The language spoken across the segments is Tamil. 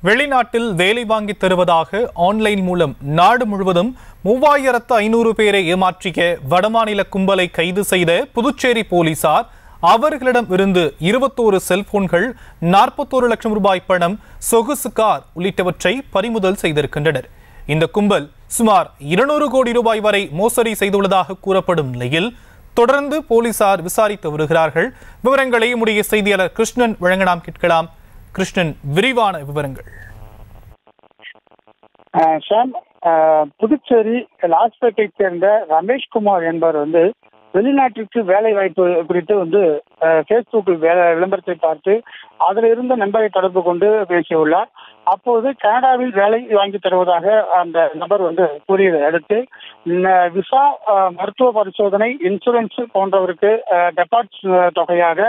வெளிநாட்டில் வேலை வாங்கி தருவதாக ஆன்லைன் மூலம் நாடு முழுவதும் 3500 பேரை ஏமாற்றிய வடமாநில கும்பலை கைது செய்த புதுச்சேரி போலீசார் அவர்களிடம் இருந்து 21 செல்போன்கள், 41 லட்சம் ரூபாய் பணம், சொகுசு கார் உள்ளிட்டவற்றை பறிமுதல் செய்திருக்கின்றனர். இந்த கும்பல் சுமார் 200 கோடி ரூபாய் வரை மோசடி செய்துள்ளதாக கூறப்படும் நிலையில் தொடர்ந்து போலீசார் விசாரித்து வருகிறார்கள். விவரங்களை நம்முடைய செய்தியாளர் கிருஷ்ணன் வழங்க நாம் கேட்கலாம். கிருஷ்ணன், விரிவான விவரங்கள். புதுச்சேரி லாஸ்பேட்டை சேர்ந்த ரமேஷ்குமார் என்பவர் வெளிநாட்டிற்கு வேலை வாய்ப்பு குறித்து பேஸ்புக்கில் விளம்பரத்தை பார்த்து அதில் இருந்த நம்பரை தொடர்பு கொண்டு பேசியுள்ளார். அப்போது கனடாவில் வேலை வாங்கி தருவதாக அந்த நபர் கூறியதை அடுத்து விசா, மருத்துவ பரிசோதனை, இன்சூரன்ஸ் போன்றவருக்கு டெபாசிட் தொகையாக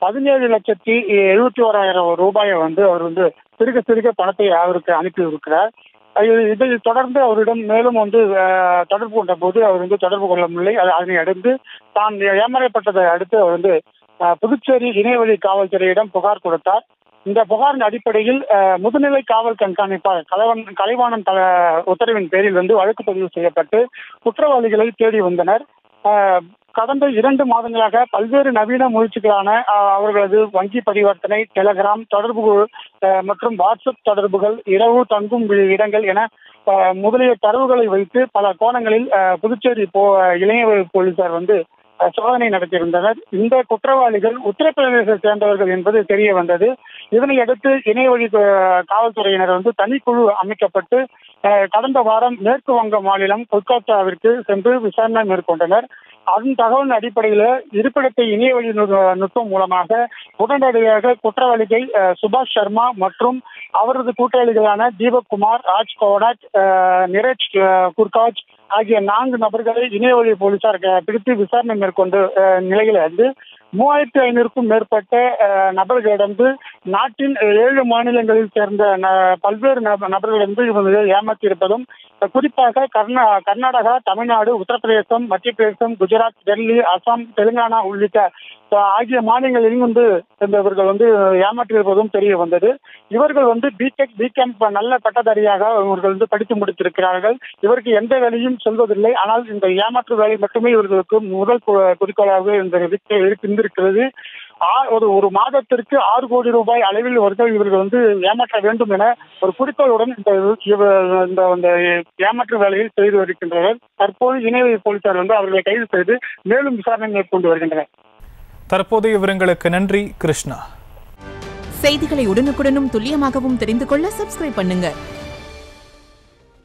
17,71,000 ரூபாயை அவர் சிறுக பணத்தை அவருக்கு அனுப்பியிருக்கிறார். இதில் தொடர்ந்து அவரிடம் மேலும் தொடர்பு கொண்ட போது அவர் தொடர்பு கொள்ளவில்லை. அதனை அடுத்து தான் ஏமாறப்பட்டதை அடுத்து அவர் புதுச்சேரி இணையவழி காவல்துறையிடம் புகார் கொடுத்தார். இந்த புகாரின் அடிப்படையில் முதுநிலை காவல் கண்காணிப்பாளர் கலைவாணன் உத்தரவின் பேரில் வழக்கு பதிவு செய்யப்பட்டு குற்றவாளிகளை தேடி வந்தனர். கடந்த 2 மாதங்களாக பல்வேறு நவீன முயற்சிகளான அவர்களது வங்கி பரிவர்த்தனை, டெலகிராம் தொடர்பு மற்றும் வாட்ஸ்அப் தொடர்புகள், இரவு தங்கும் இடங்கள் என முதலிய தரவுகளை வைத்து பல கோணங்களில் புதுச்சேரி இளைஞர் போலீசார் சோதனை நடத்தியிருந்தனர். இந்த குற்றவாளிகள் உத்தரப்பிரதேசத்தை சேர்ந்தவர்கள் என்பது தெரிய வந்தது. இதனை அடுத்து இணையவழி காவல்துறையினர் தனிக்குழு அமைக்கப்பட்டு கடந்த வாரம் மேற்கு வங்க மாநிலம் கொல்கத்தாவிற்கு சென்று விசாரணை மேற்கொண்டனர். அதன் தகவலின் அடிப்படையில் இருப்பிடத்தை இணையவழி நுட்பம் மூலமாக உடனடியாக குற்றவாளிகள் சுபாஷ் சர்மா மற்றும் அவரது கூட்டாளிகளான தீபக் குமார், ராஜ் கோடாட், நிரஜ் குர்காஜ் ஆகிய 4 நபர்களை இணையவழி போலீசார் பிடித்து விசாரணை மேற்கொண்ட நிலையில் 3500க்கும் மேற்பட்ட நபர்களிடம் நாட்டின் 7 மாநிலங்களில் சேர்ந்த பல்வேறு நபர்களிடம் இவர்கள் ஏமாற்றியிருப்பதும், குறிப்பாக கர்நாடகா, தமிழ்நாடு, உத்தரப்பிரதேசம், மத்திய பிரதேசம், குஜராத், டெல்லி, அசாம், தெலுங்கானா உள்ளிட்ட ஆகிய மாநிலங்களிலும் இவர்கள் ஏமாற்றியிருப்பதும் தெரிய வந்தது. இவர்கள் பிடெக், பிகாம் நல்ல பட்டதாரியாக இவர்கள் படித்து முடித்திருக்கிறார்கள். இவருக்கு எந்த வேலையும் சொல்வதில்லை. ஆனால் இந்த ஏமாற்று வேலை மட்டுமே இவர்களுக்கு முதல் குறிக்கோளாக இருந்திருக்கிறது. ஒரு மாதத்திற்கு 6 கோடி ரூபாய் அளவில் இவர்கள் ஏமாற்ற வேண்டும் என ஒரு குறிக்கோளுடன் இந்த ஏமாற்று வேலையில் செய்து வருகின்றனர். தற்போது இணையவழி போலீசார் அவர்களை கைது செய்து மேலும் விசாரணை மேற்கொண்டு வருகின்றனர். தற்போதைய விவரங்களுக்கு நன்றி கிருஷ்ணா. செய்திகளை உடனுக்குடனும் துல்லியமாகவும் தெரிந்து கொள்ள சப்ஸ்கிரைப் பண்ணுங்க.